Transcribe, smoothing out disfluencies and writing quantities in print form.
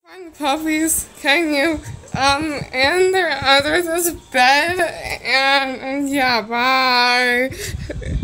Find puppies, can you? And they're under this bed, and yeah, bye.